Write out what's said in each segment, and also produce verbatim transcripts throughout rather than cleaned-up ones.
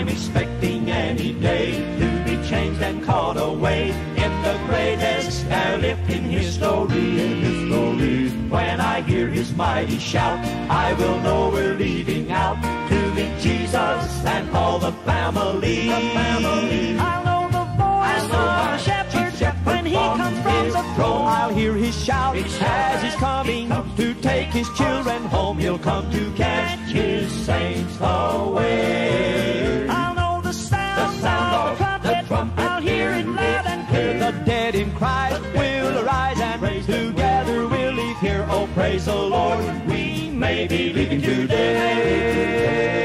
I'm expecting any day to be changed and called away in the greatest airlift in history. history. When I hear his mighty shout, I will know we're leaving out to meet Jesus and all the family. The family. I'll know the voice of the shepherd, shepherd when he comes from the throne. I'll hear his shout as he's coming to take his children home. He'll come to catch his saints away. I'll know the sound, the sound of of the trumpet. the trumpet. I'll hear it loud and clear. The dead in Christ will arise and together we'll leave here. Oh, praise the Lord, we may be leaving today.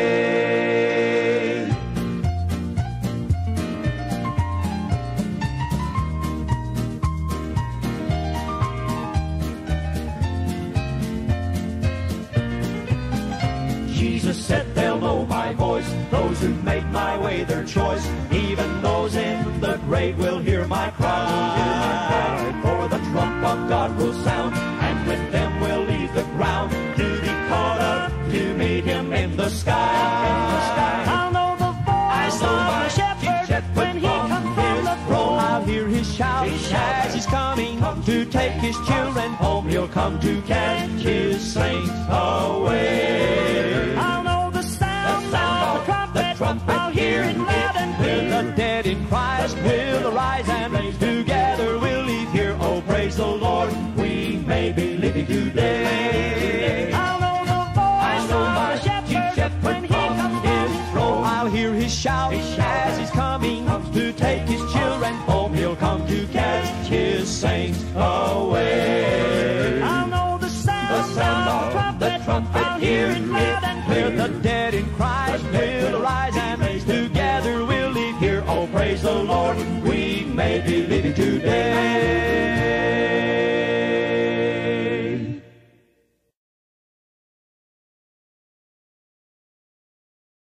Jesus said they'll know my voice, those who make my way their choice. Even those in the grave will hear my cry. For the trump of God will sound, and with them we'll leave the ground to be caught up to meet him in the sky. I'll know the voice of the shepherd when he comes from the throne. I'll hear his shout as he's coming to take his children home. He'll come to catch his saints away. I'll know the sound, The sound of the trumpet. the trumpet. I'll hear it loud and clear. The dead in Christ will arise and together we'll leave here. Oh, praise the Lord, we may be living today. I'll know the voice know of my the shepherd, chief shepherd when he from comes his from the throne. I'll hear his shout as he's coming to take his children home. He'll come to catch his saints away. I'll know the sound, The sound of of the the trumpet. I'll hear it loud and Clear clear. the dead in Christ will arise and together we'll leave here. Oh, praise the Lord, we may be living today.